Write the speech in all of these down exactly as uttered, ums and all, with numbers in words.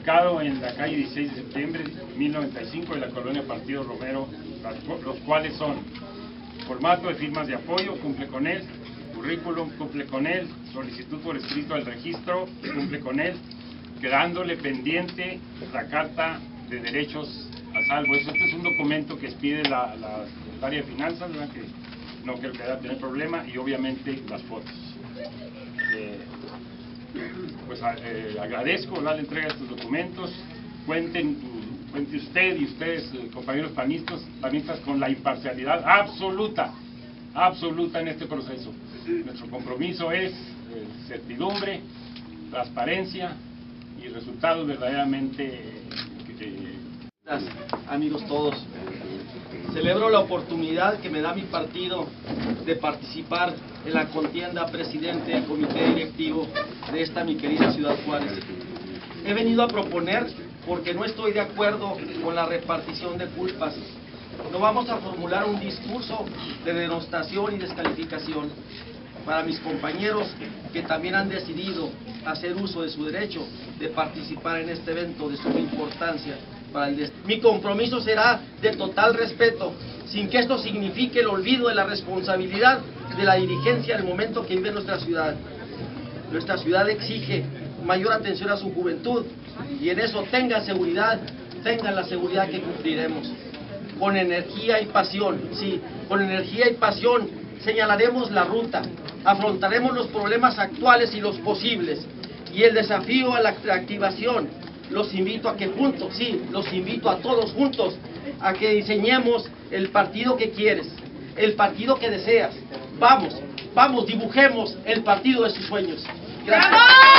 ubicado en la calle dieciséis de septiembre, mil noventa y cinco, de la colonia Partido Romero, los cuales son: formato de firmas de apoyo, cumple con él; currículum, cumple con él; solicitud por escrito al registro, cumple con él; quedándole pendiente la carta de derechos a salvo. Este es un documento que expide la, la secretaria de Finanzas, ¿verdad? Que no creo que vaya a tener problema, y obviamente las fotos. Eh, pues eh, agradezco la entrega de estos documentos. Cuenten, cuente usted y ustedes, eh, compañeros panistas, panistas, con la imparcialidad absoluta, absoluta en este proceso. Nuestro compromiso es eh, certidumbre, transparencia y resultados verdaderamente eh, amigos todos, celebro la oportunidad que me da mi partido de participar en la contienda presidente del comité directivo de esta mi querida Ciudad Juárez. He venido a proponer porque no estoy de acuerdo con la repartición de culpas. No vamos a formular un discurso de denostación y descalificación para mis compañeros que también han decidido hacer uso de su derecho de participar en este evento de suma importancia para el destino. Mi compromiso será de total respeto, sin que esto signifique el olvido de la responsabilidad de la dirigencia del momento que vive nuestra ciudad. Nuestra ciudad exige mayor atención a su juventud, y en eso tengan seguridad, tengan la seguridad que cumpliremos. Con energía y pasión, sí, con energía y pasión señalaremos la ruta, afrontaremos los problemas actuales y los posibles, y el desafío a la activación. Los invito a que juntos, sí, los invito a todos juntos, a que diseñemos el partido que quieres, el partido que deseas. Vamos, vamos, dibujemos el partido de sus sueños. Gracias.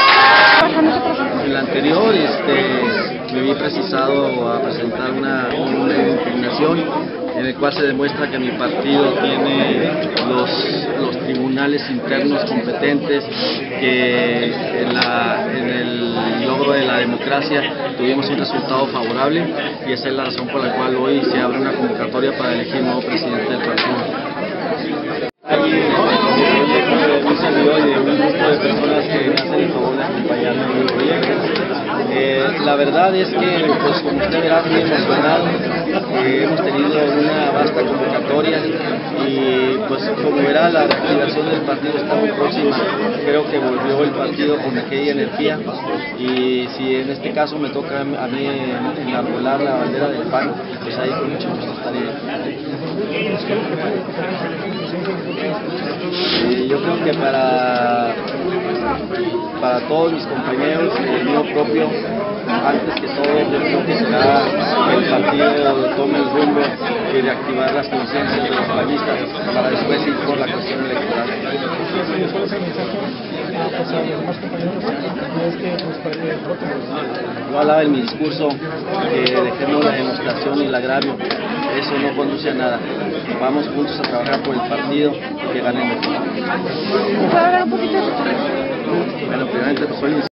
En la anterior este, me vi precisado a presentar una, una impugnación en el cual se demuestra que mi partido tiene los, los tribunales internos competentes, que en, la, en el logro de la democracia tuvimos un resultado favorable, y esa es la razón por la cual hoy se abre una convocatoria para elegir nuevo presidente del partido. Un servidor y de un grupo de personas que me hacen el favor de acompañarme en mi proyecto. Eh, la verdad es que, pues como usted verá, muy emocionado. Eh, hemos tenido una vasta convocatoria y, pues como verá, la reactivación del partido está muy próxima. Creo que volvió el partido con aquella energía, y si en este caso me toca a mí enarbolar la bandera del P A N, pues ahí con mucho gusto estaré. Eh, yo creo que para, para todos mis compañeros, el mío propio, antes que todo, yo creo que será que el partido tome el rumbo y reactivar las conciencias de los panistas para después ir por la cuestión electoral. Yo hablaba en mi discurso que dejemos la denostación y el agravio. Eso no conduce a nada. Vamos juntos a trabajar por el partido y que gane el mejor. ¿Puedo hablar un poquito de tu Bueno, primeramente, pues soy